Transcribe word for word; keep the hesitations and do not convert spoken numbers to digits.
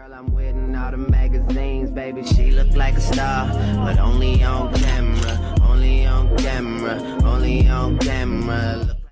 girl I'm with in all the magazines, baby, she look like a star, but only on camera, only on camera, only on camera. Look